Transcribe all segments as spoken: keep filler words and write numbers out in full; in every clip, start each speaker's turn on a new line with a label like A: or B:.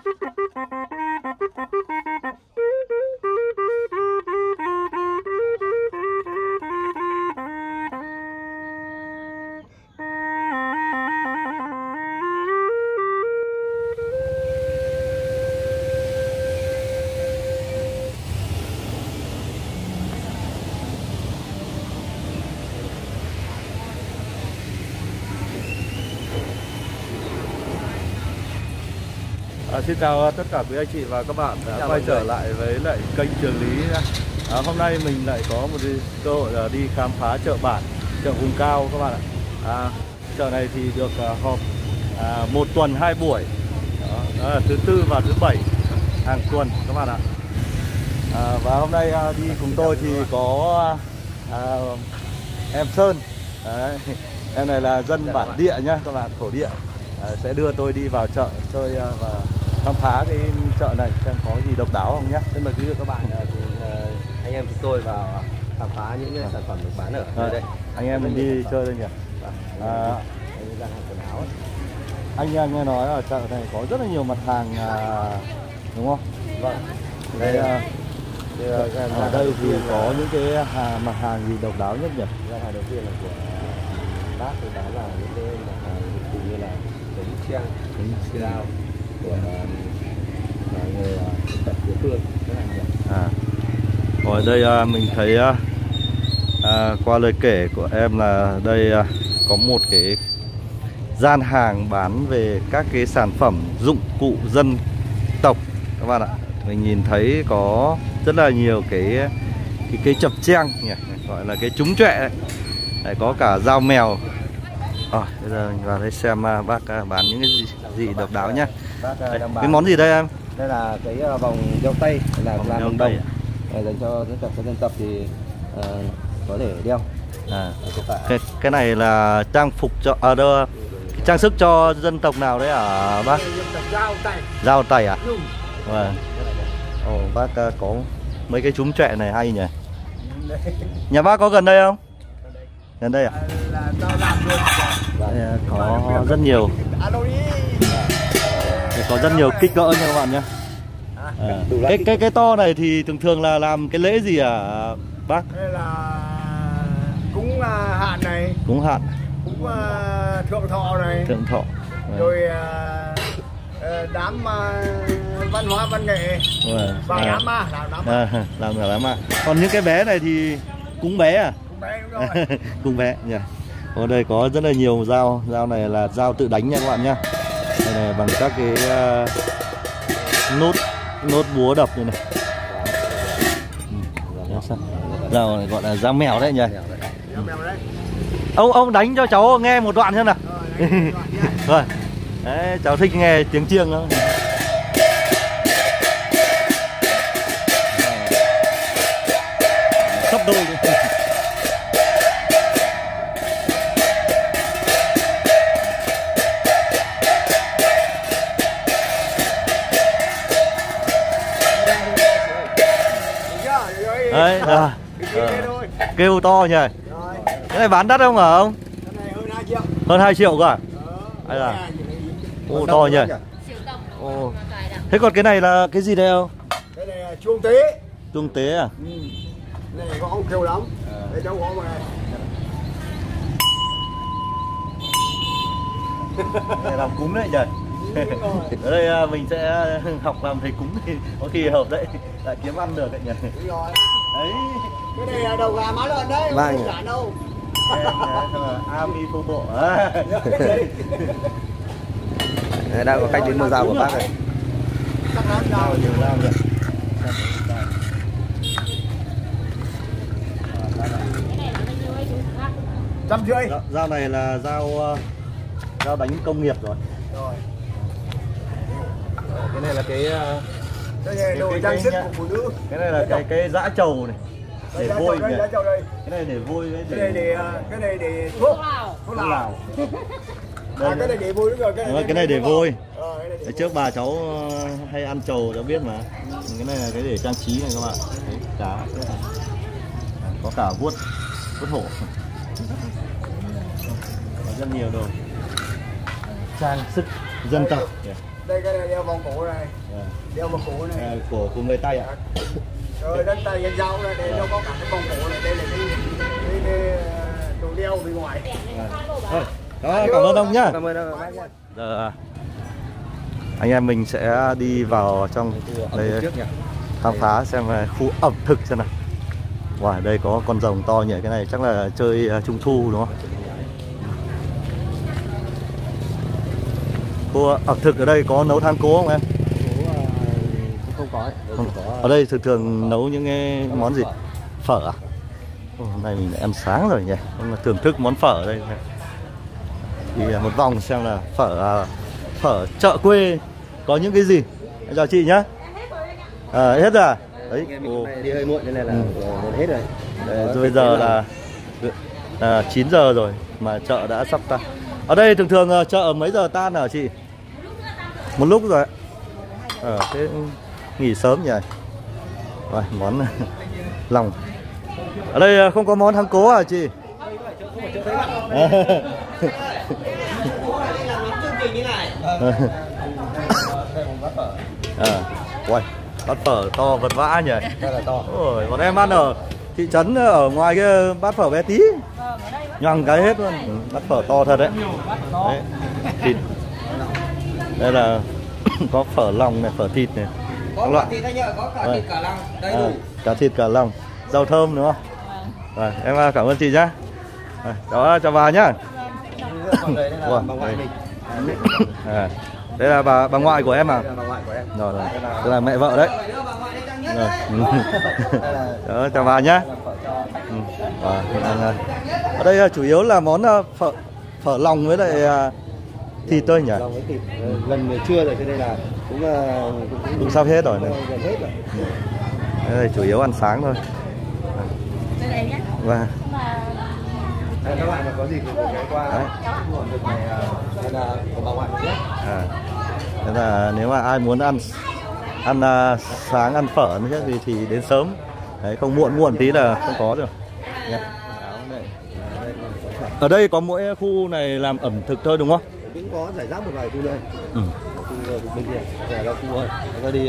A: À, xin chào tất cả quý anh chị và các bạn đã quay trở lại với lại kênh Trường Lý. À, hôm nay mình lại có một cơ hội là đi khám phá chợ bản, chợ vùng cao các bạn ạ. À, chợ này thì được uh, họp à, một tuần hai buổi, đó, đó là thứ tư và thứ bảy hàng tuần các bạn ạ. À, và hôm nay uh, đi cùng tôi thì có uh, em Sơn. Đấy, em này là dân bản địa nhá các bạn, thổ địa. À, sẽ đưa tôi đi vào chợ chơi uh, và khám phá cái chợ này xem có gì độc đáo không nhé.
B: Xin mời quý vị các bạn cùng anh em chúng tôi vào khám phá những sản phẩm được bán ở
A: à,
B: đây.
A: Anh em mình đi chơi đây nhỉ. À,
B: ra hàng quần áo ấy.
A: Anh nghe nói ở chợ này có rất là nhiều mặt hàng à, đúng không?
B: Vâng.
A: Đây, đây, à, đây, ở đây thì có những cái hàng, mặt hàng gì độc đáo nhất nhỉ?
B: Mặt hàng đầu tiên là của bác, thì đó là những cái mặt hàng cũng như là bánh trang, bánh rau của người tận địa phương rất là nhiều.
A: À, ở đây à, mình thấy à, à, qua lời kể của em là đây à, có một cái gian hàng bán về các cái sản phẩm dụng cụ dân tộc các bạn ạ. Mình nhìn thấy có rất là nhiều cái cái cái chập cheng nhỉ, gọi là cái trúng chọe đấy. Đấy, có cả dao mèo. Rồi, bây giờ mình vào đây xem uh, bác uh, bán những cái gì, gì độc đáo nhá.
B: Bác, uh,
A: đây,
B: bán...
A: cái món gì đây em?
B: Đây là cái uh, vòng đeo tay, là
A: vòng
B: làm
A: đeo
B: bằng
A: tay
B: đồng, dành cho dân tộc cho dân tộc thì uh, có thể đeo.
A: À, cái, cái này là trang phục cho à, đâu, trang sức cho dân tộc nào đấy à bác?
B: Dao tay.
A: Dao tay à? Vâng. Ồ, bác uh, có mấy cái trúng chọe này hay nhỉ. Nhà bác có gần đây không? Gần đây à? Đây, có rất nhiều. Đây, có rất nhiều kích cỡ nha các bạn nhé. À, cái cái cái to này thì thường thường là làm cái lễ gì à bác?
C: Đây là cúng uh, hạn này,
A: cúng hạn,
C: cúng uh, thượng thọ này,
A: thượng thọ,
C: rồi uh, đám uh, văn hóa văn nghệ, và
A: à.
C: đám ma, làm đám ma.
A: À, làm cả đám ma. Còn những cái bé này thì cúng bé à?
C: Cúng bé đúng rồi.
A: Cúng bé nhỉ. Ở đây có rất là nhiều dao, dao này là dao tự đánh nha các bạn nhá. Đây này bằng các cái uh, nốt nốt búa đập như này. Ừ. Dao này gọi là dao mèo đấy nhỉ. Ông ông đánh cho cháu nghe một đoạn xem nào. Rồi. Đấy, cháu thích nghe tiếng chiêng đó. Sắp đôi. Đấy, à, à, kêu to nhỉ. Cái này bán đắt không hả ông?
C: Hơn hai triệu.
A: Hơn hai triệu cơ à? Hay là ô to nhỉ. Ô. Thế còn cái này là cái gì đây không?
C: Cái này là chuông tế.
A: Chuông tế à?
C: Ừ. Này có ông kêu lắm. Đây cháu có mà.
A: Để làm cúng đấy nhỉ. Ở đây mình sẽ học làm thầy cúng thì có khi hợp đấy, lại kiếm ăn được đấy nhỉ.
C: Đúng rồi.
A: Đấy.
C: Cái này là đầu gà má lợn đấy, không phải giả đâu.
A: Ami phô bộ.
B: Đang có khách đến mua dao của bác này.
C: Chắc lắm dao nhiều dao rồi. Trăm rưỡi.
A: Dao này là dao dao đánh công nghiệp rồi.
C: Rồi.
B: Cái này là cái
C: cái này đồ trang sức của phụ nữ.
A: Cái này là cái cái dã trầu này để vôi nhỉ. Cái này để vôi đấy.
C: Cái này để cái này để thuốc. Thuốc lào. À, cái này để vôi đúng rồi, cái này.
A: Cái này để vôi. Đấy, trước bà cháu hay ăn trầu cháu biết mà. Cái này là cái để trang trí này các bạn. Đấy, cá. Có cả vuốt vuốt hổ. Có rất nhiều đồ trang sức dân tộc.
C: Đây cái này đeo vòng cổ này.
A: À.
C: Đeo vòng cổ này.
A: À, cổ của người Tây ạ. À?
C: Rồi đất tay dân dao này để nó có cả cái vòng cổ này. Đây là cái, cái, cái đồ đeo bên ngoài.
A: À. Thôi, đó, cảm ơn ông nhá.
B: Cảm ơn ông bác nhá.
A: Giờ anh em mình sẽ đi vào trong đây khám phá xem khu ẩm thực xem nào. Wow, đây có con rồng to nhỉ, cái này chắc là chơi trung thu đúng không? Khu ẩm thực ở đây có nấu than cố không em?
B: Không có.
A: Không. Ở đây thường thường nấu những cái món gì? Phở à? Hôm nay mình đã ăn sáng rồi nhỉ, nhưng thưởng thức món phở ở đây. Đi một vòng xem là phở phở chợ quê có những cái gì. Em chào chị nhá. À, hết rồi à? Đấy.
B: Ồ. Đi hơi muộn nên là, là ừ. hết rồi.
A: Đấy, rồi bây giờ là à, chín giờ rồi mà chợ đã sắp tan. Ở đây thường thường chợ mấy giờ tan hả chị? Một lúc rồi. À, thế nghỉ sớm nhỉ. Rồi, món lòng. Ở đây không có món thắng cố à chị? À, uầy, bát phở to vật vã nhỉ.
B: Rất là to.
A: Ôi, bọn em ăn ở thị trấn ở ngoài cái bát phở bé tí, nhoằng cái hết luôn. Ừ, bát phở to thật đấy. Đấy, thịt. Đây là có phở lòng này, phở thịt này.
B: Có cả thịt nhờ, có cả thịt cả lòng, đầy đủ.
A: À, cả thịt cả lòng, rau thơm đúng không? Rồi, em cảm ơn chị nhá. Rồi, đó, chào bà nhá. Wow, đây. À, đây là bà bà ngoại của em à?
B: Bà ngoại của em.
A: Rồi, rồi. Đây là mẹ vợ đấy. Rồi. Đó, chào bà nhá. Ừ. À, ở đây chủ yếu là món phở phở lòng với lại thịt thôi nhỉ?
B: Lòng với thịt. Gần trưa rồi cho nên là cũng cũng,
A: cũng sắp hết rồi này.
B: Gần hết rồi.
A: Đây là chủ yếu ăn sáng thôi. Và
B: đây, các bạn mà có gì thì ghé qua nguồn thực này là của bà ngoại biết.
A: À, thế là nếu mà ai muốn ăn ăn uh, sáng ăn phở nữa thì thì đến sớm. Đấy, không muộn muộn tí là không có được. Nha. Ở đây có mỗi khu này làm ẩm thực thôi đúng không?
B: Cũng có giải rác một vài khu đây.
A: Ừ.
B: Khu bên kia, là khu ơi. Chúng ta đi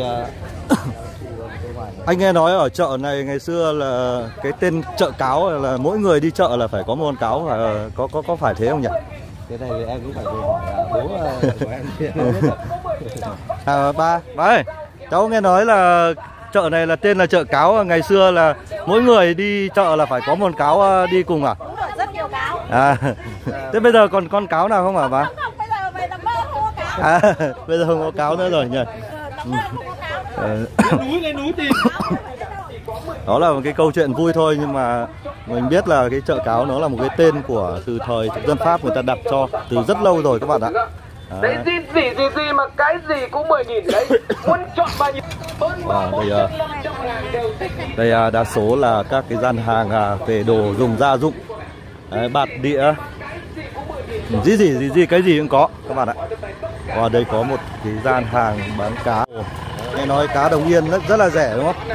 A: Anh nghe nói ở chợ này ngày xưa là cái tên chợ cáo là mỗi người đi chợ là phải có một con cáo, và có có có phải thế không nhỉ?
B: Cái này em cũng phải về hỏi bố của em.
A: À, ba, ba ơi, cháu nghe nói là chợ này là tên là chợ cáo, ngày xưa là mỗi người đi chợ là phải có một cáo đi cùng à?
D: Đúng rồi, rất nhiều cáo.
A: À, thế bây giờ còn con cáo nào không hả bà?
D: Không, không, bây giờ về tầm mơ không có cáo.
A: À, bây giờ không có cáo nữa rồi nhỉ?
D: Tầm mơ không có cáo.
C: Lên núi, lên núi tìm.
A: Đó là một cái câu chuyện vui thôi, nhưng mà mình biết là cái chợ cáo nó là một cái tên của từ thời thực dân Pháp người ta đặt cho từ rất lâu rồi các bạn ạ.
E: Đấy, gì gì gì gì mà cái gì cũng mười nghìn đấy. Muốn chọn bao nhiêu?
A: Wow, đây, uh, đây uh, đa số là các cái gian hàng uh, về đồ dùng gia dụng, đấy, bạt đĩa, gì gì gì gì cái gì cũng có các bạn ạ. Và đây có một cái gian hàng bán cá. Nghe nói cá Đồng Yên rất, rất là rẻ đúng không?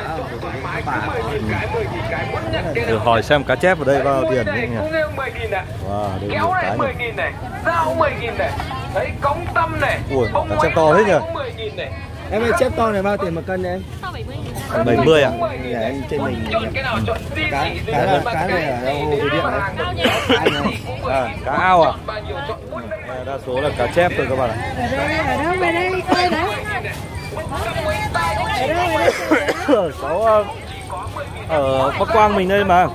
A: Ừ. Thử hỏi xem cá chép ở đây bao tiền nhỉ? Wow, đây nhiều cá
E: mười nghìn này, dao mười nghìn này. Đấy, cống tâm này.
A: Ui, cá chép to hết nhỉ?
B: Em ơi, chép to này bao tiền một cân em?
A: bảy mươi à?
B: Để em trên mình
E: cái nào chọn gì
B: cá cá là cá này ở đâu hồ thủy điện này?
A: À, cá ao à? Đa số là cá chép thôi các bạn ạ.
D: Ở đâu về đây coi đấy.
A: Có ở Bắc Quang mình đây mà.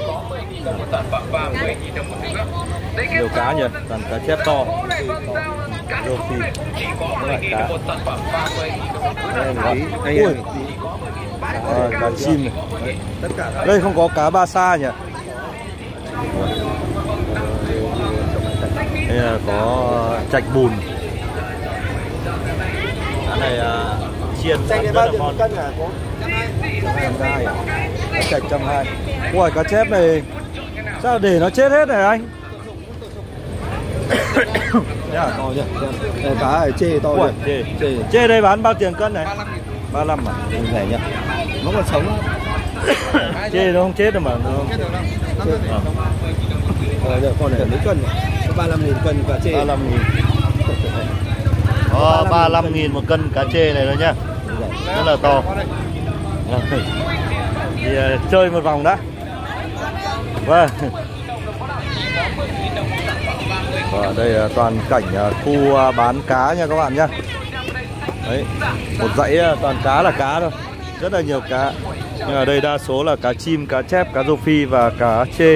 A: Nhiều cá nhỉ, toàn cá chép to. Rô phi, các loại cá. Ui, à, cá chim này. Đây không có cá ba sa nhỉ? Đây là có chạch bùn. Cá này uh, chiên rất là ngon.
B: Cân là có
A: trăm hai à? Chạch trăm hai. Ui, cá chép này sao để nó chết hết này anh?
B: to chưa? Cá ở chê to
A: Ui, chê. chê. Chê đây bán bao tiền cân này? ba mươi lăm à?
B: Rẻ nhỉ? Nó còn sống.
A: Chê nó không chết đâu mà đúng không?
B: Chết à? Ờ, con này mấy cân? ba mươi lăm nghìn cân cá chê.
A: ba mươi lăm nghìn. Có ba mươi lăm nghìn một cân cá chê này thôi nhá. Rất là to. Thì uh, chơi một vòng đã. Vâng. Và đây là toàn cảnh uh, khu uh, bán cá nha các bạn nhá. Đấy, một dãy uh, toàn cá là cá thôi. Rất là nhiều cá. Nhưng ở đây đa số là cá chim, cá chép, cá rô phi và cá chê.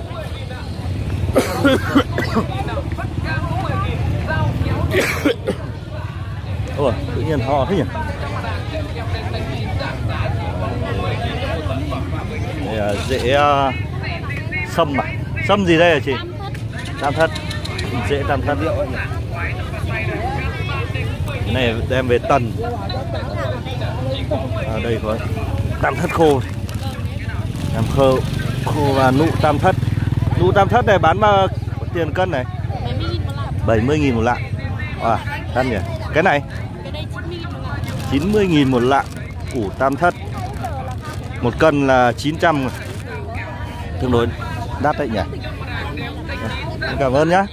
A: Ủa, tự nhiên ho thế nhỉ? Đây là rễ uh, sâm à? Sâm gì đây hả chị? Tam thất. Rễ tam thất. Cái này đem về tần. À, đây có tam thất khô. Tam khô, khô và nụ tam thất. Nụ tam thất này bán bao tiền cân này? bảy mươi nghìn một lạng. À, đắt nhỉ. Cái này chín mươi nghìn một lạng. Củ tam thất một cân là chín trăm. Tương đối đắt đấy nhỉ. Cảm ơn nhá.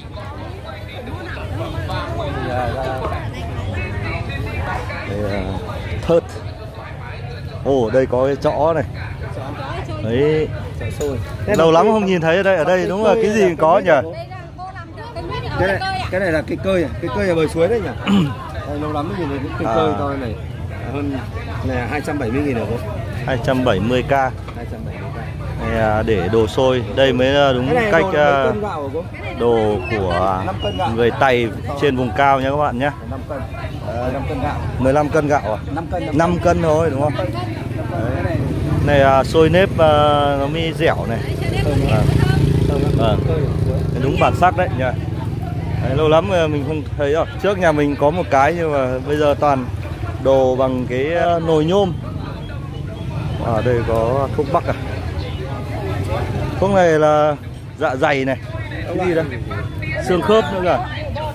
A: Đây, thớt. Ồ, đây có cái chõ này. Đấy. Lâu lắm không nhìn thấy ở đây. Ở đây đúng là cái gì có nhỉ?
B: Cái này, cái này là cái cơi, cái cơi ở bờ suối đấy nhỉ? Đây, lâu lắm mới nhìn thấy cái cây cơi to này. Hơn này hai trăm bảy mươi nghìn ở cô.
A: hai trăm bảy mươi k.
B: hai trăm bảy mươi k.
A: Này, để đồ sôi. Đây mới là đúng cách đồ, uh, đồ của người Tày trên vùng cao nha các bạn nhé.
B: năm cân. Uh, năm cân gạo.
A: mười lăm cân gạo à?
B: năm cân.
A: năm cân thôi đúng không? Đấy. Này uh, xôi nếp uh, nó mới dẻo này. À. À. Đúng bản sắc đấy nhỉ. Đấy, lâu lắm mình không thấy rồi. Trước nhà mình có một cái nhưng mà bây giờ toàn đồ bằng cái nồi nhôm. Ở đây có thuốc bắc à? Thuốc này là dạ dày này. Cái gì đây? Xương khớp nữa cả.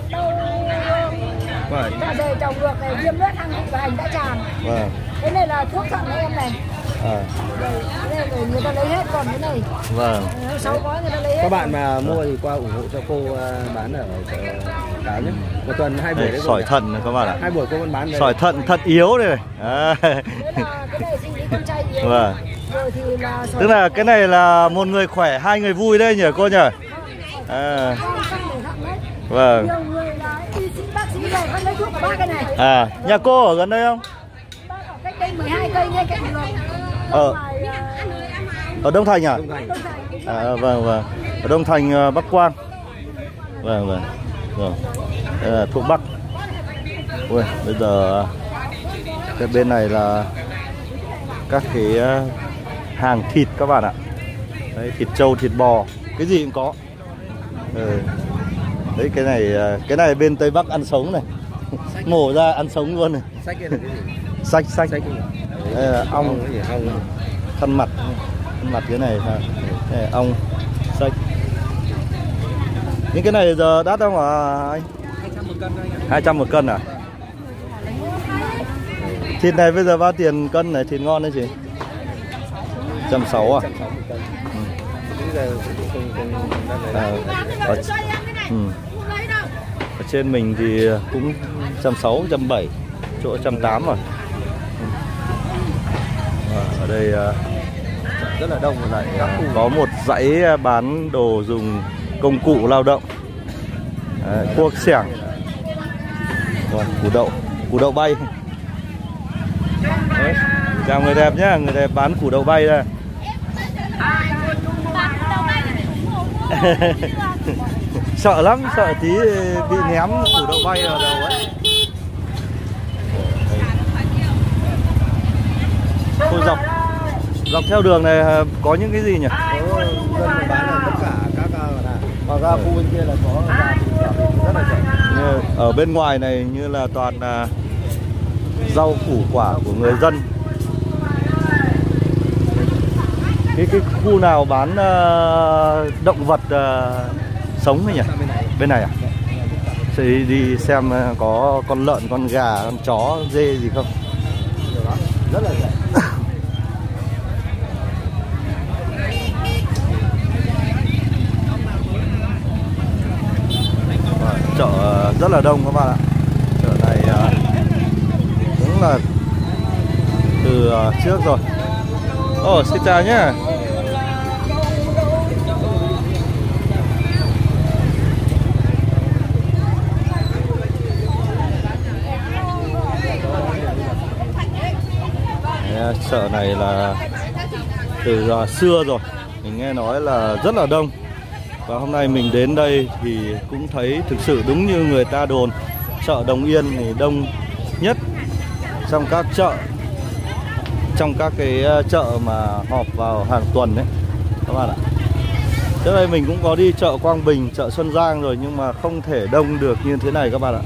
D: Vâng. Dạ dày trồng ngược này, viêm loét hăng thị và hành đã tràn. Vâng. Cái này là thuốc thận em này. À. Đây, cái này để người ta lấy hết, còn cái này.
A: Vâng.
D: sáu gói người ta lấy hết.
B: Các bạn mà mua thì qua ủng hộ cho cô bán ở Táo nhé. Một tuần hai buổi đấy.
A: Sỏi thận này các bạn ạ.
B: Hai buổi cô vẫn bán đây.
A: Sỏi thận thận yếu đây này. À.
D: Cái này sinh lý con trai yếu.
A: Vâng.
D: Rồi thì là
A: tức là cái này là một người khỏe, hai người vui đây nhỉ cô nhỉ? À. Vâng.
D: Nhiều người là y sĩ bác sĩ này vẫn lấy thuốc của ba cái này.
A: À, nhà cô ở gần đây không?
D: Bác ở cách đây mười hai cây ngay cạnh đường.
A: Ở ở Đông Thành à?
D: Đông Thành.
A: À vâng vâng. Ở Đông Thành Bắc Quang. Vâng vâng. Rồi. Đây là thuốc bắc. Ui, bây giờ cái bên này là các cái hàng thịt các bạn ạ. Đấy, thịt trâu, thịt bò, cái gì cũng có. Ừ. Đấy cái này cái này bên Tây Bắc ăn sống này. Mổ ra ăn sống luôn này.
B: Sách kia là cái gì?
A: Sách sách. Đây là ong,
B: ong
A: thân mặt. Thân mặt cái này ha. Đây là ong, sách. Những cái này giờ đắt không hả anh?
B: hai trăm một cân thôi anh ạ.
A: hai trăm một cân à? Thịt này bây giờ bao tiền cân này, thịt ngon đấy chị? một trăm sáu mươi à? À, ở, ừ. Ở trên mình thì cũng một trăm sáu mươi, một trăm bảy mươi, chỗ một trăm tám mươi rồi. À, ở đây rất là đông, lại có một dãy bán đồ dùng công cụ lao động. À, cuốc xẻng. Rồi, củ đậu, củ đậu bay. Đấy. Chào người đẹp nhá, người đẹp bán củ đậu bay đây. Sợ lắm, sợ tí bị ném củ đậu bay vào đầu ấy. Thôi dọc dọc theo đường này có những cái gì nhỉ?
B: Có dân bán là tất cả các và ra khu bên kia là có rất là rẻ.
A: Như ở bên ngoài này như là toàn uh, rau củ quả của người dân. Cái cái khu nào bán uh, động vật uh, sống ấy nhỉ? Bên này à? Sẽ đi xem có con lợn, con gà, con chó, dê gì không?
B: Rất là rẻ.
A: Chợ rất là đông các bạn ạ. Chợ này cũng là từ uh, trước rồi. Ồ, oh, xin chào nhé. Chợ này là từ uh, xưa rồi, mình nghe nói là rất là đông. Và hôm nay mình đến đây thì cũng thấy thực sự đúng như người ta đồn, chợ Đồng Yên thì đông nhất trong các chợ, trong các cái chợ mà họp vào hàng tuần đấy các bạn ạ. Trước đây mình cũng có đi chợ Quang Bình, chợ Xuân Giang rồi, nhưng mà không thể đông được như thế này các bạn ạ.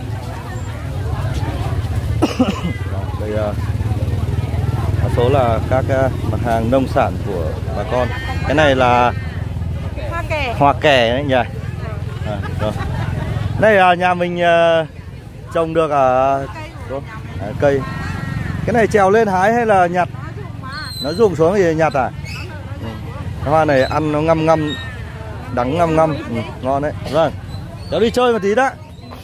A: Đây uh, đa số là các uh, mặt hàng nông sản của bà con. Cái này là
D: Hoa kè.
A: Hoa kè đấy nhỉ. À, rồi. Đây là nhà mình uh, trồng được ở uh, à, cây. Cái này trèo lên hái hay là nhặt? Nó rụng xuống thì nhặt à? Ừ. Cái hoa này ăn nó ngâm ngâm, đắng ngâm ngâm, ừ, ngon đấy. Vâng, cháu đi chơi một tí đã.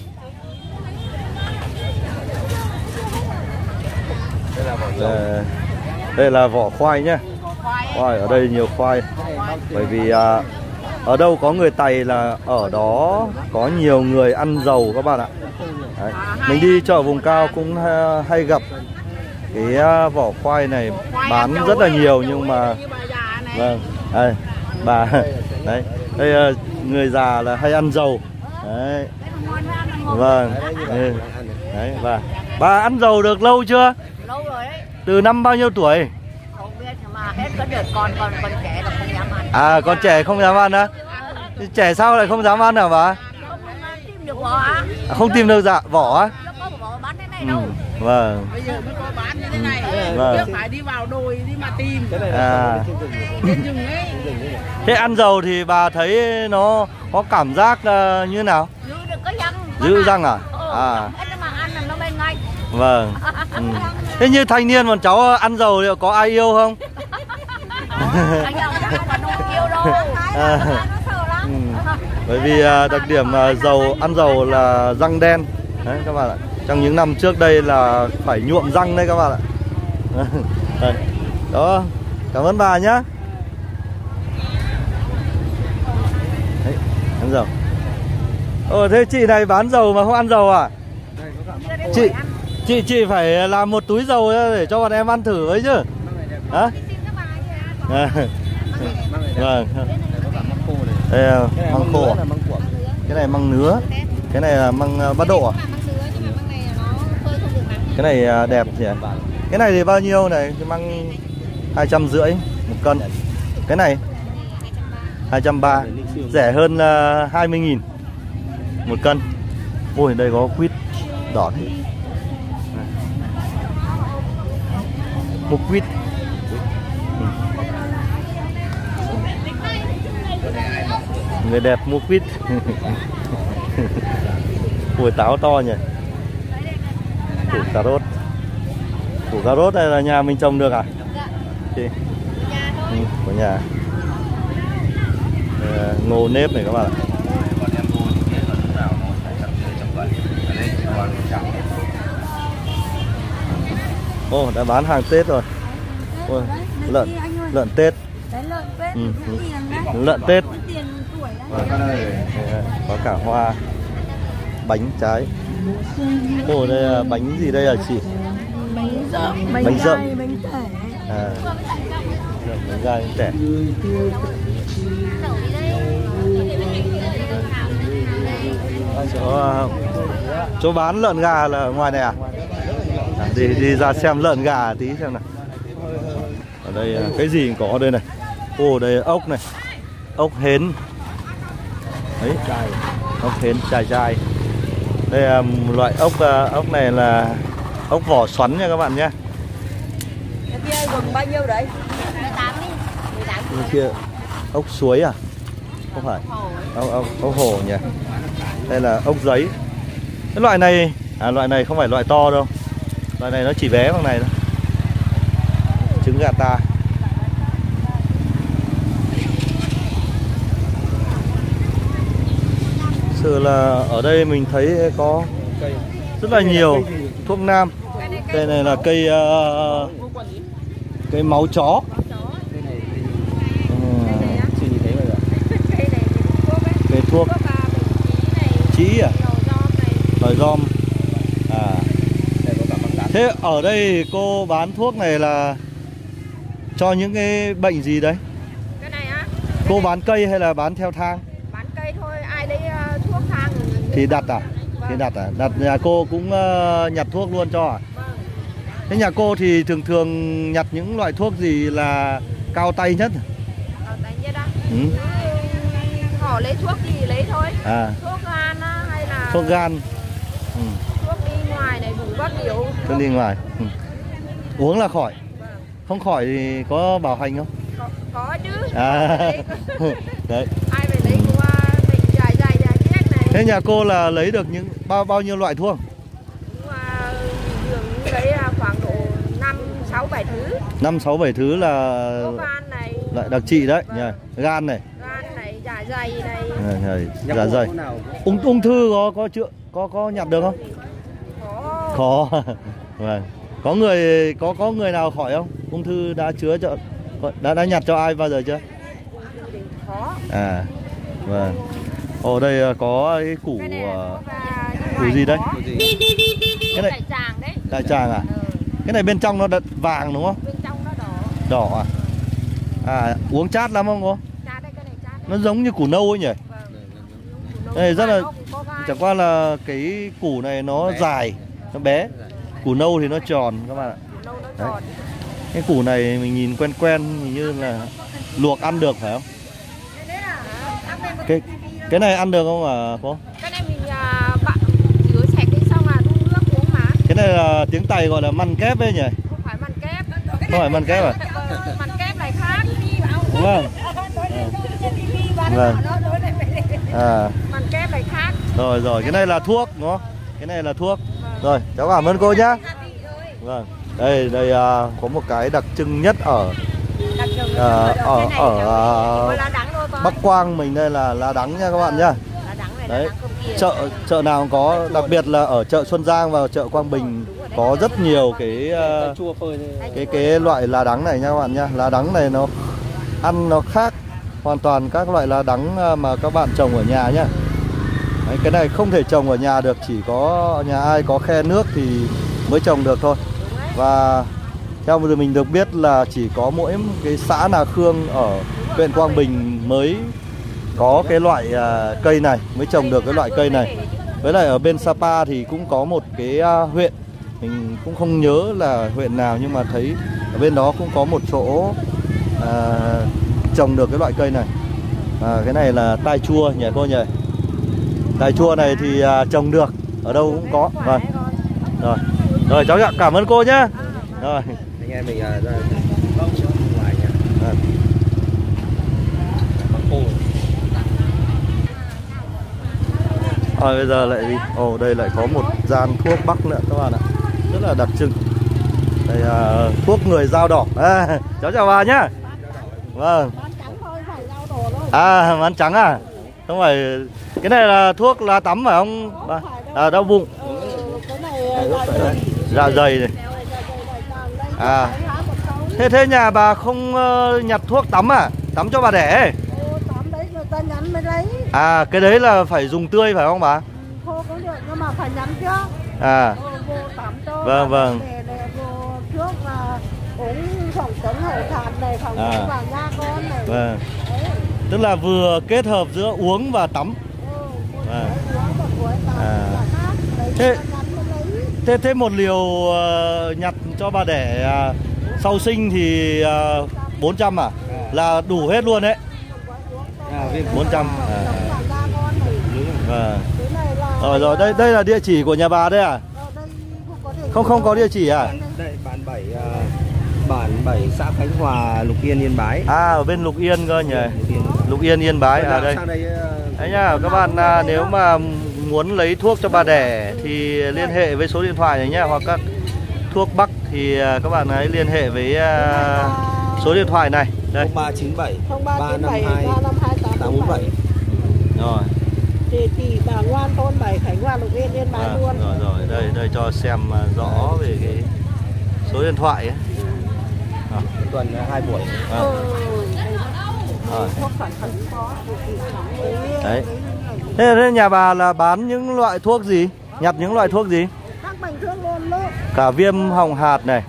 A: Đây, đây là vỏ khoai nhá. Khoai, ở đây nhiều khoai. Bởi vì à, ở đâu có người Tày là ở đó có nhiều người ăn dầu các bạn ạ. Đấy. Mình đi chợ vùng cao cũng hay gặp cái vỏ khoai này bán rất là nhiều, nhưng mà vâng, đây, bà đấy, đây người già là hay ăn dầu. Đấy. Vâng. Đấy. Đấy, bà. Bà ăn dầu được lâu chưa?
D: Lâu rồi đấy.
A: Từ năm bao nhiêu tuổi?
D: Không biết mà hết có được con con con trẻ là không dám ăn.
A: À, con trẻ không dám ăn á? Trẻ sao lại không dám ăn hả bà?
D: Không tìm được vỏ á.
A: À, không tìm được dạ vỏ á?
D: Không có vỏ bán thế này
A: Ừ.
D: đâu.
A: Vâng.
F: Bây giờ mới có bán như thế này.
A: Vâng.
F: Chứ phải đi vào đồi đi mà tìm.
A: À.
F: Trên rừng ấy.
A: Thế ăn dầu thì bà thấy nó có cảm giác uh, như nào?
D: Giữ được cái răng.
A: Giữ răng à?
D: À.
A: À.
D: Hết mà ăn là nó bên ngay.
A: Vâng. Ừ. Thế như thanh niên bọn cháu ăn dầu liệu có ai yêu không?
D: Anh ông chắc không còn nuôi yêu đâu.
A: À.
D: Nó sợ lắm.
A: Ừ. Bởi vì uh, đặc điểm uh, dầu ăn dầu là răng đen. Đấy các bạn ạ. Trong những năm trước đây là phải nhuộm răng đây các bạn ạ. Đây. Đó. Cảm ơn bà nhá. Đấy, ăn dầu. Ồ, thế chị này bán dầu mà không ăn dầu à? Chị chị chị phải làm một túi dầu để cho bọn em ăn thử ấy chứ. Hả? À. Vâng. Đây là măng khô. Cái này măng nứa. Cái này là măng bắt độ à? Cái này đẹp nhỉ. Cái này thì bao nhiêu này? Cái măng hai trăm rưỡi một cân. Cái này hai trăm ba mươi, rẻ hơn hai mươi nghìn một cân. Ôi, đây có quýt đỏ thế. Một quýt. Người đẹp mua quýt. Củ táo to nhỉ. Củ cà rốt. Củ cà rốt này là nhà mình trồng được à? Chị? Ừ, của nhà. Ờ, ngô nếp này các bạn ạ. Ồ, oh, đã bán hàng Tết rồi. Ôi, lợn lợn Tết. Ừ, ừ. Lợn Tết. Có cả hoa, bánh trái. Ồ, oh, đây là bánh gì đây hả chị?
D: Bánh dợm,
A: bánh dợm,
D: bánh tẻ.
A: À, bánh gai, bánh tẻ. Chỗ, chỗ bán lợn gà là ở ngoài này à? À, đi đi ra xem lợn gà tí xem nào. Ở đây cái gì cũng có đây này. Ồ, đây ốc này, ốc hến. Đấy, ốc hến chài chài. Đây là một loại ốc, ốc này là ốc vỏ xoắn nha các bạn nhé.
D: Cái kia gồm bao nhiêu đấy? mười tám đi.
A: Cái kia ốc suối à? Không phải. Ốc, ốc, ốc hổ nhỉ. Đây là ốc giấy. Cái loại này, à loại này không phải loại to đâu. Loại này nó chỉ bé bằng này thôi. Trứng gà ta. Sự là ở đây mình thấy có rất là nhiều thuốc nam. Cây này là cây uh, cây máu chó.
B: Cây này
A: Ừ.
B: chưa nhìn thấy bao giờ.
A: Cây thuốc. Chí à? Tỏi giom. À.
B: Đây có cả băng đá.
A: Thế ở đây cô bán thuốc này là cho những cái bệnh gì đấy?
D: Cái này á?
A: Cô bán cây hay là bán theo thang?
D: Bán cây thôi, ai lấy uh, thuốc thang
A: Thì đặt à? Vâng. Thì đặt à? Đặt nhà cô cũng uh, nhặt thuốc luôn cho à?
D: Vâng.
A: Thế nhà cô thì thường thường nhặt những loại thuốc gì là cao tay nhất?
D: Cao tay nhất á?
A: Ừ.
D: Họ lấy thuốc gì lấy thôi.
A: À.
D: Thuốc gan á, hay là
A: Thuốc gan. Ừ.
D: thuốc đi ngoài này vùng bát điệu.
A: Thuốc đi ngoài. Ừ. Uống là khỏi.
D: Vâng.
A: Không khỏi thì có bảo hành không?
D: Có, có chứ.
A: À. Đấy.
D: Ai phải lấy qua bệnh dài dài dài chết này.
A: Thế nhà cô là lấy được những bao bao nhiêu loại thuốc?
D: Qua đường lấy khoảng độ năm sáu bảy thứ.
A: năm sáu bảy thứ là
D: Có gan này.
A: lại đặc trị đấy
D: Vâng.
A: nha. Gan này.
D: Gan này, dạ dày này.
A: Này, này,
B: Nhà
A: dạ
B: cô
A: dày.
B: chỗ nào cũng-
A: Ung ung thư có có chữa có có nhặt được không?
D: Có.
A: Khó. Vâng. Có người có có người nào khỏi không? Ung thư đã chữa cho đã đã nhặt cho ai bao giờ chưa?
D: Khó.
A: À. Vâng. Ở đây có cái củ
D: Cái này là
A: uh,
D: thuốc, à, đi
A: củ
D: ngoài
A: gì đấy?
D: có.
B: Cái gì?
A: Cái này
D: Đại tràng đấy.
A: đại tràng à?
D: Ừ.
A: Cái này bên trong nó đợt vàng đúng không?
D: Bên trong nó đỏ.
A: Đỏ à? À, uống chát lắm không cô?
D: Chát đây, cái này chát.
A: Nó giống như củ nâu ấy nhỉ?
D: Vâng.
A: Đây rất là
D: Nó cũng có gai.
A: chẳng qua là cái củ này nó dài, nó bé. Củ nâu thì nó tròn các bạn ạ.
D: Củ nâu nó
A: Đấy.
D: tròn.
A: Cái củ này mình nhìn quen quen hình như là luộc ăn được phải không? Cái cái này ăn được không à cô?
D: Cái này mình à, bạn rửa sạch đi xong là đun nước uống mà.
A: Cái này là tiếng Tây gọi là măn kép ấy nhỉ?
D: Không phải măn kép.
A: Không phải măn kép à?
D: Ờ, măn kép này khác.
A: Vâng. Vâng. À,
D: Măn kép này khác.
A: rồi rồi, cái này là thuốc đúng không? Cái này là thuốc. Rồi, cháu cảm ơn cô nhá. Vâng. Đây đây à, có một cái đặc trưng nhất ở
D: Đặc trưng
A: à, ở ở
D: Có
A: à,
D: lá đắng thôi con.
A: Bắc Quang mình đây là lá đắng nha các bạn nhá.
D: Lá đắng này, lá
A: Đấy.
D: đắng không kia.
A: Chợ chợ nào cũng có, đặc biệt là ở chợ Xuân Giang và chợ Quang Bình có rất nhiều cái à,
B: Chua phơi này.
A: cái cái loại lá đắng này nha các bạn nhá. Lá đắng này nó ăn nó khác hoàn toàn các loại lá đắng mà các bạn trồng ở nhà nhá. Đấy, cái này không thể trồng ở nhà được, chỉ có nhà ai có khe nước thì mới trồng được thôi. Và theo bây giờ mình được biết là chỉ có mỗi cái xã Nà Khương ở huyện Quang Bình mới có cái loại à, cây này, mới trồng được cái loại cây này. Với lại ở bên Sapa thì cũng có một cái à, huyện, mình cũng không nhớ là huyện nào, nhưng mà thấy ở bên đó cũng có một chỗ à, trồng được cái loại cây này. À, cái này là tai chua nhỉ cô nhỉ? Tai chua này thì à, trồng được ở đâu cũng có. Vâng. Rồi, rồi cháu cảm ơn cô nhé. Rồi.
B: Anh em mình à, ra ngoài nha.
A: À. Rồi bây giờ lại đi. Ồ, đây lại có một gian thuốc Bắc nữa các bạn ạ. Rất là đặc trưng. Đây là thuốc người dao đỏ. À, cháu chào bà nhá. Vâng. À, bán trắng à? Không phải. Cái này là thuốc lá tắm phải không? À, đau bụng. Dạ dày này. À. Thế thế nhà bà không uh, nhặt thuốc tắm à? Tắm cho bà đẻ ấy.
D: Tắm đấy người ta nhắn mới lấy.
A: À, cái đấy là phải dùng tươi phải không bà?
D: Khô cũng được nhưng mà phải nhắn trước.
A: À.
D: Vô, vô tắm cho.
A: Vâng vâng.
D: Để, để vô trước là uống phòng chống hậu thản này, phòng
A: À.
D: chống vào nha con này.
A: Vâng.
D: Đấy.
A: Tức là vừa kết hợp giữa uống và tắm.
D: Ừ,
A: À.
D: uống một buổi tắm
A: À.
D: là khác. Đấy,
A: Thế-
D: người ta nhắn mới lấy.
A: Thế thế một liều uh, nhặt cho bà đẻ uh, sau sinh thì uh, bốn trăm à? Là đủ hết luôn đấy.
B: À, viên
A: bốn trăm. À.
D: Chống vào nha con này.
A: Vâng.
D: Cái này là
A: Rồi rồi, đây đây là địa chỉ của nhà bà đấy à?
D: Ở đây không có địa
A: Không không có địa chỉ à?
B: Đây bản bảy à, bản bảy xã Khánh Hòa, Lục Yên, Yên Bái.
A: À, ở bên Lục Yên cơ nhỉ?
B: Lục Yên.
A: Lục Yên Yên Bái à đây.
B: Sang đây à,
A: Đấy nhá, các bạn à, nếu mà muốn lấy thuốc cho bà đẻ thì liên hệ với số điện thoại này nhá, hoặc các thuốc Bắc thì à, các bạn ấy liên hệ với à, số điện thoại này. Đây.
B: không ba chín bảy
D: không
B: ba
D: ba chín
B: năm
D: bảy
B: hai
D: ba năm hai tám
B: tám bốn bảy.
A: Rồi.
D: Địa chỉ bà Ngoan thôn bảy Khánh Hòa Lục Yên Yên Bái
A: À,
D: luôn.
A: rồi rồi, đây đây cho xem à, rõ về cái số điện thoại ấy. À.
B: Tuần hai buổi.
A: À. À. Đấy. Thế, thế nhà bà là bán những loại thuốc gì? Nhặt những loại thuốc gì? Cả viêm họng hạt này,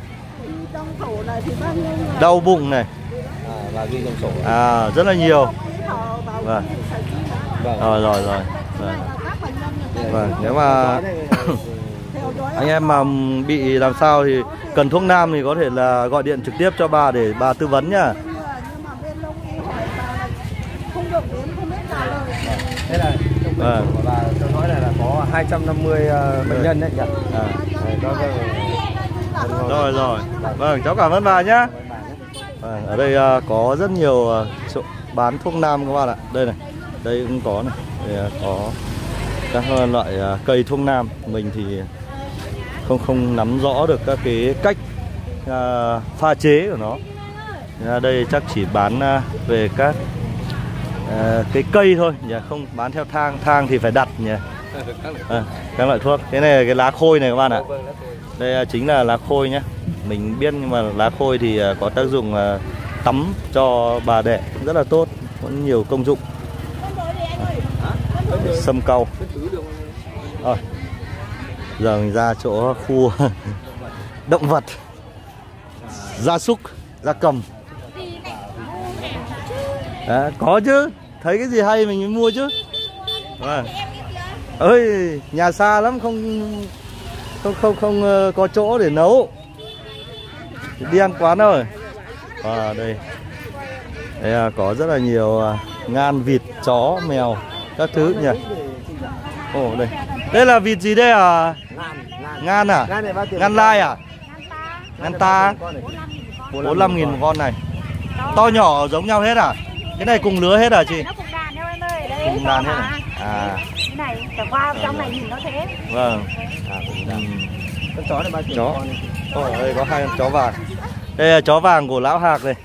A: đau bụng này,
B: À, và ghi trong sổ.
A: à rất là nhiều. Vâng.
B: Vâng.
A: Rồi rồi rồi. Vâng. Vâng. Nếu mà anh em mà bị làm sao thì cần thuốc nam thì có thể là gọi điện trực tiếp cho bà để bà tư vấn nhá.
B: Thế là trong bệnh
A: Vâng.
B: của bà tôi nói là, là có hai trăm năm mươi uh, bệnh nhân đấy nhỉ?
A: À.
B: Đấy, đó, đó,
A: Rồi rồi. Vâng, cháu cảm ơn bà nhá. Vâng, ở đây uh, có rất nhiều uh, chỗ bán thuốc nam các bạn ạ. Đây này, đây cũng có này. Đây, uh, có các loại uh, cây thuốc nam. Mình thì không không nắm rõ được các cái cách uh, pha chế của nó. Ở đây chắc chỉ bán uh, về các uh, cái cây thôi nhỉ, không bán theo thang. Thang thì phải đặt nhỉ. À, các loại thuốc. Cái này là cái lá khôi này các bạn ạ. Đây chính là lá khôi nhé. Mình biết nhưng mà lá khôi thì có tác dụng tắm cho bà đẻ rất là tốt, có nhiều công dụng. Sâm cau. Rồi. Giờ mình ra chỗ khu động vật, gia súc, gia cầm. À, có chứ, thấy cái gì hay mình mới mua chứ. Vâng. Ơi, nhà xa lắm, không không không không uh, có chỗ để nấu, đi ăn quán rồi. À, đây đây uh, có rất là nhiều uh, ngan, vịt, chó, mèo các thứ nhỉ. Ồ, đây đây là vịt gì đây à? Ngan à? Ngan lai à? Ngan ta bốn mươi lăm nghìn một con này. To nhỏ giống nhau hết à? Cái này cùng lứa hết à chị?
D: Nó cùng đàn đâu em ơi. Đấy,
A: cùng đàn hết à? À.
D: Cái này chẳng qua trong này nhìn nó thế.
A: Vâng.
B: À, con chó này bao nhiêu
A: Chó.
B: con này?
A: Ồ, đây có hai con chó vàng. Đây là chó vàng của lão Hạc này.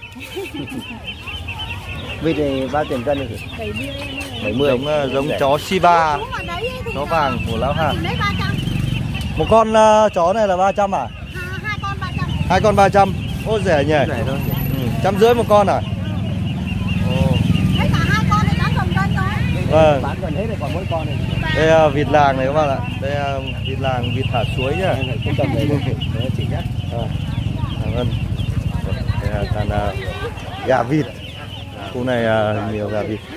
B: Vịt này bao tiền cân này? bảy mươi.
A: Giống giống chó Shiba. Chó vàng của lão Hạc. Một con uh, chó này là ba trăm à?
D: Hai con ba trăm.
A: Hai con ba trăm. Ô rẻ nhỉ.
B: Này thôi.
A: Ừ, trăm rưỡi một con à? Ồ.
D: Đấy cả hai con này bán cầm cân thôi.
A: Vâng.
B: Bán gần hết rồi còn mỗi con này.
A: Đây uh, vịt làng này các bạn ạ. Đây uh, vịt làng, vịt thả suối nhá.
B: Không cầm đây đấy chị nhé.
A: À, cảm ơn. Đây là toàn uh, gà vịt. Khu này uh, nhiều gà vịt.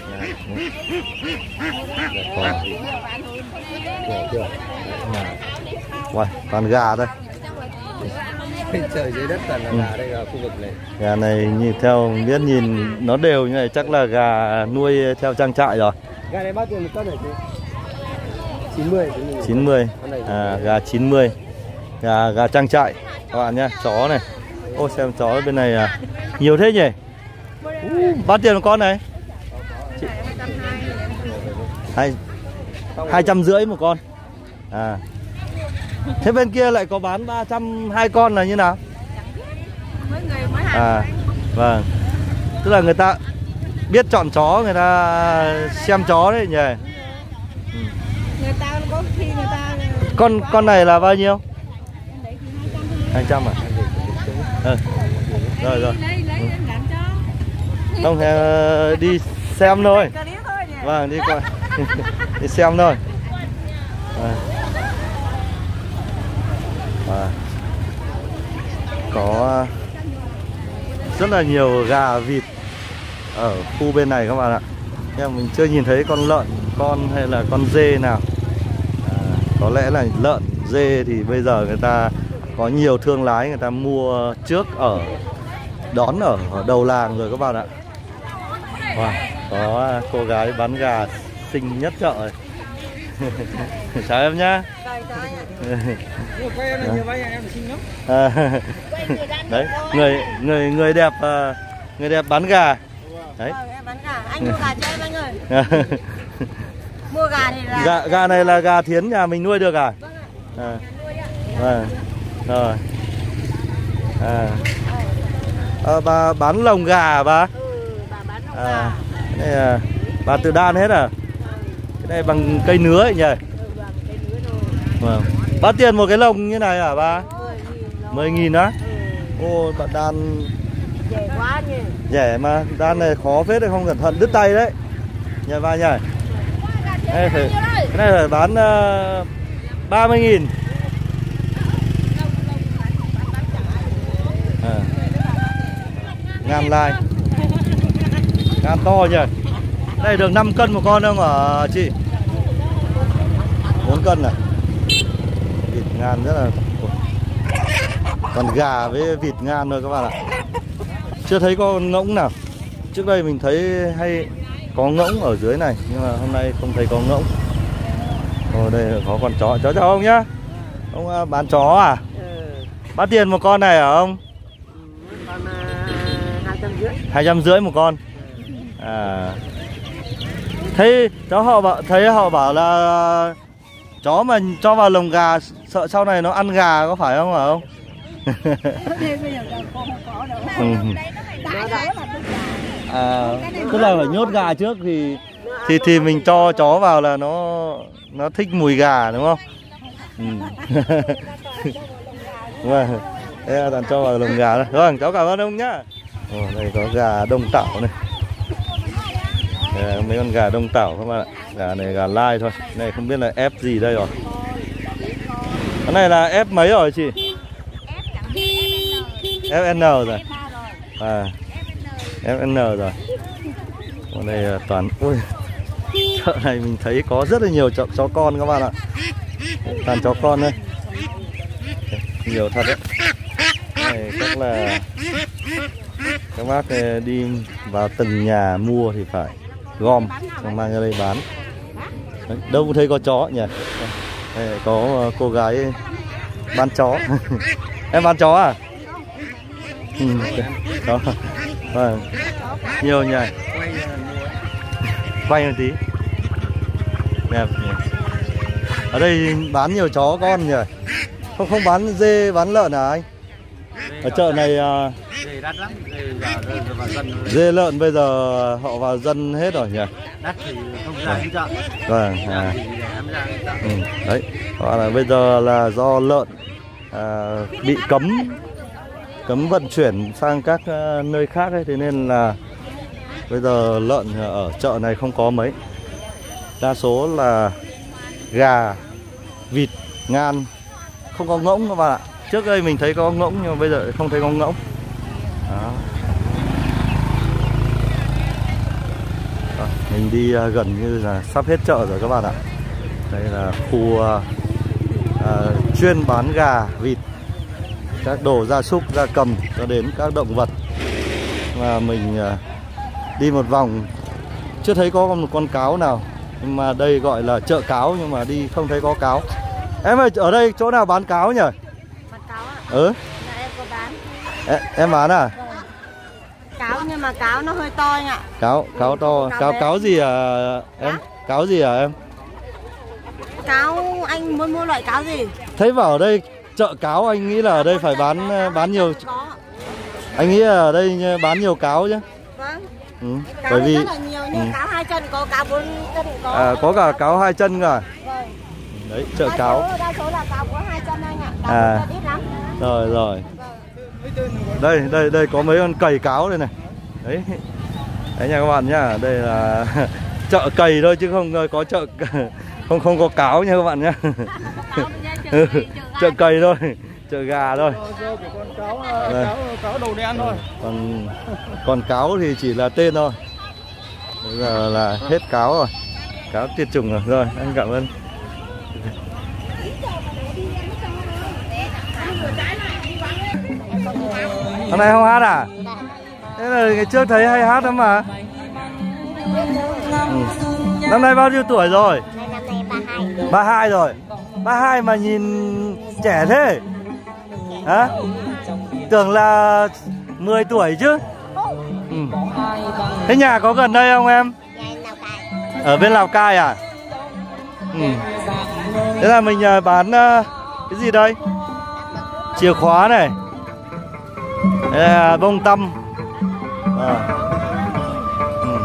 A: Wow, toàn gà đây.
B: Trời dưới đất toàn là gà đây là khu vực này.
A: Gà này nhìn theo biết nhìn nó đều như này chắc là gà nuôi theo trang trại rồi.
B: Gà này bao tiền một cân hả chị? chín mươi.
A: chín mươi. À, gà chín mươi. Gà gà trang trại các bạn nhé. Chó này. Ô xem chó bên này à, nhiều thế nhỉ. Bao tiền một con này? Chị... Hai hai trăm rưỡi một con. À. Thế bên kia lại có bán ba trăm hai con là như nào? À, vâng. Tức là người ta biết chọn chó, người ta xem chó đấy nhỉ. Ừ.
D: Người ta có khi người ta
A: Con con này là bao nhiêu? hai trăm à? Ừ. Rồi rồi. Không thể đi xem thôi. Vâng, đi qua. Đi xem thôi. À. À. Có rất là nhiều gà vịt ở khu bên này các bạn ạ. Nhưng mình chưa nhìn thấy con lợn, con hay là con dê nào. À, có lẽ là lợn, dê thì bây giờ người ta có nhiều thương lái, người ta mua trước ở đón ở, ở đầu làng rồi các bạn ạ. Wow, có cô gái bán gà xinh nhất chợ rồi. Chào em nhá. À, đấy, người người người đẹp người đẹp bán gà. Đấy.
D: em bán gà, anh mua gà cho em anh ơi. Mua gà thì là
A: Gà gà này là gà thiến nhà mình nuôi được à? À. Vâng. Rồi. À. À, bà bán lồng gà à bà?
D: ừ, bà bán lồng
A: À,
D: gà.
A: cái này à, bà tự đan hết à? Cái này bằng cây nứa ấy nhỉ?
D: Ừ, bà cây nứa rồi.
A: Vâng. Bao tiền một cái lồng như này hả bà?
D: mười nghìn
A: mười nghìn á? Ô, bạn đan
D: Rẻ quá nhỉ.
A: rẻ mà, đan này khó phết đấy, không cẩn thận đứt tay đấy. Nhờ vai nhỉ. Đây phải, cái này phải bán uh, ba mươi nghìn. À. Ngàn lai. Ngàn to nhỉ. Đây được năm cân một con không hả chị? bốn cân này. Vịt ngan rất là... Còn gà với vịt ngan thôi các bạn ạ. Chưa thấy con ngỗng nào. Trước đây mình thấy hay có ngỗng ở dưới này, nhưng mà hôm nay không thấy có ngỗng. Ồ, đây có con chó. Chó chào ông nhá. Ông bán chó à?
C: Ừ.
A: Bán tiền một con này hả ông?
C: Con hai trăm rưỡi.
A: Hai trăm rưỡi một con. À. Thấy cháu họ bảo, thấy họ bảo là chó mà cho vào lồng gà sợ sau này nó ăn gà, có phải không hả ông? À, tức là phải nhốt gà trước thì thì thì mình cho chó vào là nó nó thích mùi gà đúng không? Ừ. Vâng, đây là toàn cho vào lồng gà thôi. Vâng, cháu cảm ơn ông nhá. Ồ, đây có gà đông tảo này. Đây, mấy con gà đông tảo các bạn ạ. Gà này gà lai thôi. Này không biết là ép gì đây rồi. Cái này là ép mấy rồi chị? ép en rồi. À, ép en rồi. Còn đây là toàn... Ui, chợ này mình thấy có rất là nhiều chó, chó con các bạn ạ. Toàn chó con đây. Nhiều thật đấy. Này chắc là các bác đi vào từng nhà mua thì phải gom xong mang ra đây bán. Đấy, đâu cũng thấy có chó nhỉ. Đây có cô gái bán chó. Em bán chó à? Ừ, đó. Vâng. Nhiều nhỉ. Quay một tí. Đẹp nhỉ. Ở đây bán nhiều chó con nhỉ. Không không bán dê, bán lợn à anh? Ở chợ này uh,
C: Dê đắt lắm, dê giờ vào dân.
A: Dê lợn bây giờ họ vào dân hết rồi nhỉ?
C: Đắt thì không ra cái chợ.
A: Vâng, à. Ừ, đấy. Họ là bây giờ là do lợn à, bị cấm cấm vận chuyển sang các uh, nơi khác ấy, thế nên là bây giờ lợn ở chợ này không có mấy. Đa số là gà, vịt, ngan, không có ngỗng các bạn ạ. Trước đây mình thấy có ngỗng nhưng mà bây giờ không thấy có ngỗng. Đó. Đó, mình đi uh, gần như là sắp hết chợ rồi các bạn ạ. Đây là khu uh, uh, chuyên bán gà, vịt, các đồ gia súc, gia cầm cho đến các động vật. Mà mình uh, đi một vòng chưa thấy có một con cáo nào. Nhưng mà đây gọi là chợ cáo nhưng mà đi không thấy có cáo. Em ơi, ở đây chỗ nào bán cáo nhỉ?
D: Bán cáo ạ?
A: Ừ.
D: Dạ em có bán.
A: Em, em bán à?
D: Vâng. Cáo nhưng mà cáo nó hơi to anh ạ.
A: Cáo, cáo to. Cáo, cáo gì à em? Hả? Cáo gì à em?
D: Cáo, anh muốn mua loại cáo gì?
A: Thấy bảo ở đây chợ cáo, anh nghĩ là ở đây phải bán bán nhiều.
D: Có.
A: Anh nghĩ là ở đây bán nhiều cáo chứ.
D: Vâng.
A: Ừ.
D: Cáo
A: Bởi vì
D: rất là nhiều nhưng ừ. cáo hai chân có, cáo bốn chân có.
A: À, có cả cáo hai chân cả.
D: Vâng.
A: Đấy, chợ
D: đa
A: cáo.
D: Số, đa số là cáo có hai chân anh ạ. Cáo
A: À.
D: ít lắm.
A: Rồi rồi.
D: Vâng.
A: Đây, đây, đây có mấy con cầy cáo đây này. Đấy. Đấy nha các bạn nhá, đây là chợ cầy thôi chứ không có chợ không không có cáo nha các bạn nhá. Chợ cầy thôi, chợ gà thôi.
C: Con cáo, cáo, cáo đầu đen thôi.
A: Còn còn cáo thì chỉ là tên thôi. Bây giờ là hết cáo rồi. Cáo tuyệt chủng rồi. Rồi, anh cảm ơn. Hôm nay không hát à? Thế là ngày trước thấy hay hát lắm mà. Ừ. Năm nay bao nhiêu tuổi rồi?
D: Năm nay ba hai.
A: ba hai rồi. ba hai mà nhìn trẻ thế. Hả? Tưởng là mười tuổi chứ. Ừ. Thế nhà có gần đây không em? Ở bên Lào Cai à? Ừ. Thế là mình bán uh, cái gì đây? Chìa khóa này. Đây là bông tăm. À. Ừ.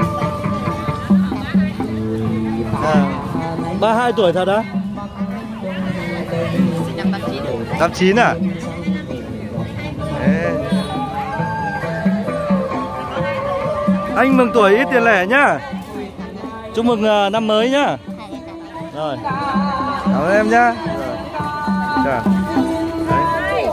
A: À. ba mươi hai tuổi thật á? tám chín à? Anh mừng tuổi ít tiền lẻ nhá. Chúc mừng uh, năm mới nhá. Rồi. Cảm ơn em nhá. Rồi. Chào. Đấy.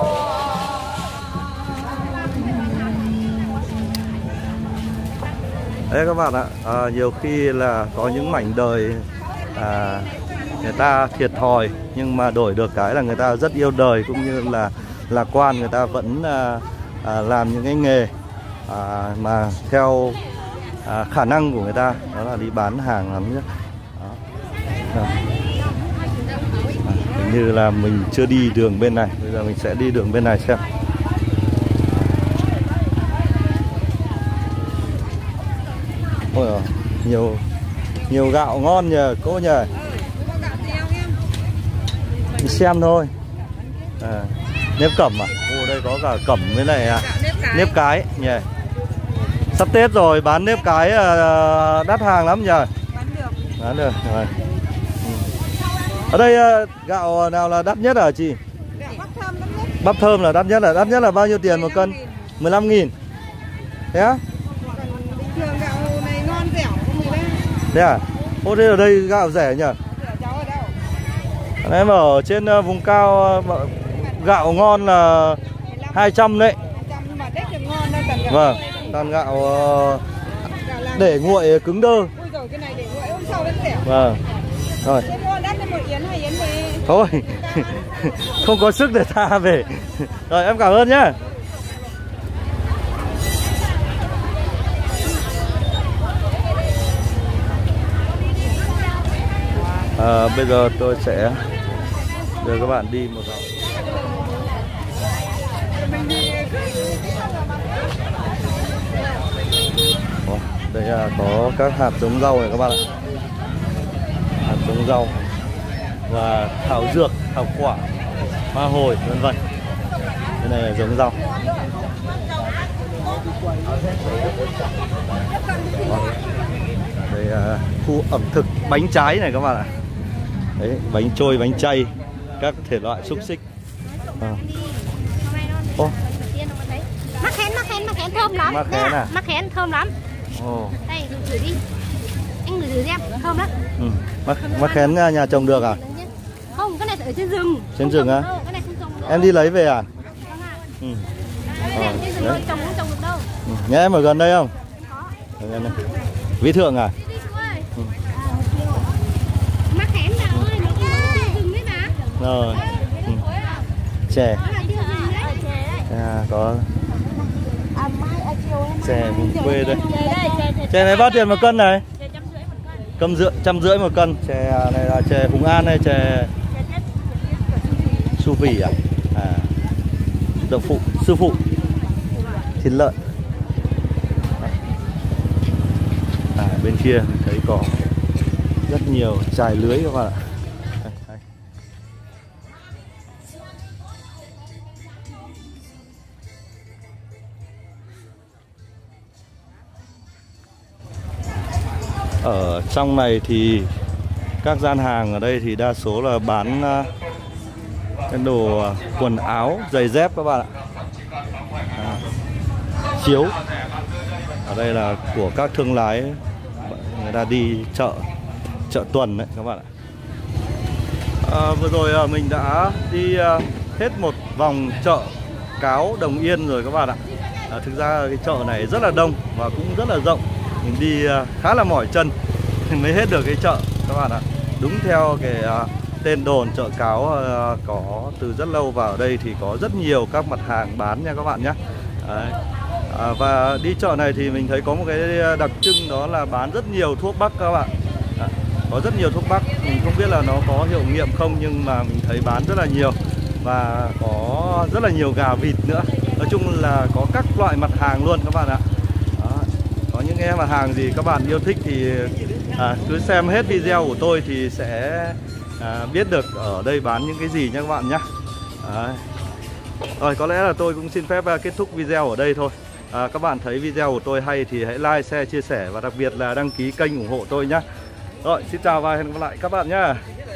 A: Đấy các bạn ạ, à, nhiều khi là có những mảnh đời à, người ta thiệt thòi nhưng mà đổi được cái là người ta rất yêu đời cũng như là lạc quan, người ta vẫn à, à, làm những cái nghề à, mà theo à, khả năng của người ta, đó là đi bán hàng lắm nhé. Đó. À, như là mình chưa đi đường bên này, bây giờ mình sẽ đi đường bên này xem. Ôi giời, nhiều nhiều gạo ngon nhờ cô nhờ. Đi xem thôi. À, nếp cẩm à? Ô đây có cả cẩm với này à. Nếp cái nhỉ. Sắp Tết rồi bán nếp cái đắt hàng lắm nhờ. Bán được. Bán được rồi. Ở đây gạo nào là đắt nhất hả chị? Bắp thơm đắt nhất. Bắp thơm là đắt nhất, là đắt nhất là bao nhiêu tiền một cân? mười lăm nghìn. Thế á?
F: Thường gạo này ngon dẻo có mười lăm.
A: Thế à? Ô thế ở đây gạo rẻ nhỉ? Em ở trên vùng cao gạo ngon là hai trăm đấy. Vâng, toàn gạo để nguội cứng đơ. Vâng. Rồi. Thôi. Không có sức để tha về. Rồi em cảm ơn nhá. À, bây giờ tôi sẽ đưa các bạn đi một vòng. Đây là có các hạt giống rau này các bạn ạ. Hạt giống rau và thảo dược, thảo quả, hoa hồi vân vân. Đây này là giống rau. Đây là khu ẩm thực bánh trái này các bạn ạ. Đấy, bánh trôi, bánh chay, các thể loại xúc xích. À. Ô.
G: Mắc khén, mắc khén, mắc khén thơm lắm.
A: Mắc khén à?
G: Mắc khén thơm lắm.
A: Ồ.
G: Đây, thử đi. Anh thử xem, thơm lắm.
A: Ừ. Mắc, mắc khén nhà trồng được à?
G: Không, cái này ở trên rừng.
A: Trên rừng á?
G: Cái này không trồng được.
A: Em đi lấy về à? Ừ.
G: Cái này trên rừng thôi, trồng không trồng được đâu.
A: Ừ. Nhà em ở gần đây không? Ở gần đây. Vĩ Thượng à?
G: Ừ. Mắc khén bà ơi, nó có trên rừng đấy bà.
A: Rồi. Ừ. Chè. À, có chè vùng quê đây. Chè này bao tiền một cân này? Cân rưỡi, trăm rưỡi một cân. Chè này là chè Hùng An hay chè Su Phỉ à? À, đậu phụ, sư phụ, thịt lợn. À, bên kia mình thấy có rất nhiều chài lưới các bạn ạ. Đây, đây. Ở trong này thì các gian hàng ở đây thì đa số là bán cái đồ quần áo, giày dép các bạn ạ. À, chiếu. Ở đây là của các thương lái, người ta đi chợ chợ tuần đấy các bạn ạ. À, vừa rồi mình đã đi hết một vòng chợ Cáo Đồng Yên rồi các bạn ạ. À, thực ra cái chợ này rất là đông và cũng rất là rộng. Mình đi khá là mỏi chân mới hết được cái chợ các bạn ạ. Đúng theo cái uh, tên đồn chợ Cáo uh, có từ rất lâu vào đây thì có rất nhiều các mặt hàng bán nha các bạn nhé. Đấy. À, và đi chợ này thì mình thấy có một cái đặc trưng đó là bán rất nhiều thuốc bắc các bạn. À, có rất nhiều thuốc bắc, mình không biết là nó có hiệu nghiệm không nhưng mà mình thấy bán rất là nhiều. Và có rất là nhiều gà vịt nữa. Nói chung là có các loại mặt hàng luôn các bạn ạ. Đó. Có những cái mặt hàng gì các bạn yêu thích thì à, cứ xem hết video của tôi thì sẽ à, biết được ở đây bán những cái gì nha các bạn nhé. Đấy. Rồi có lẽ là tôi cũng xin phép kết thúc video ở đây thôi. À, các bạn thấy video của tôi hay thì hãy like, share, chia sẻ và đặc biệt là đăng ký kênh ủng hộ tôi nhé. Rồi xin chào và hẹn gặp lại các bạn nhé.